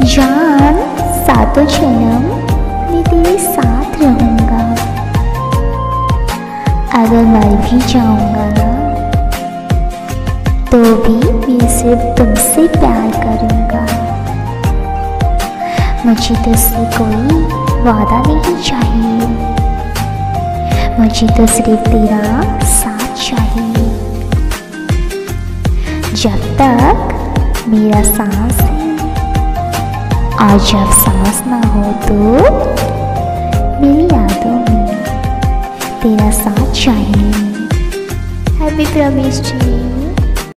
जान, सातों जन्म मैं तेरे साथ रहूंगा। अगर मर भी जाऊंगा ना तो भी मैं सिर्फ तुमसे प्यार करूंगा। मुझे तुझसे कोई वादा नहीं चाहिए, मुझे तो सिर्फ तेरा साथ चाहिए। जब तक मेरा सांस है, और जब सांस ना हो तो मेरी यादों में तेरा साथ चाहिए। Happy promise.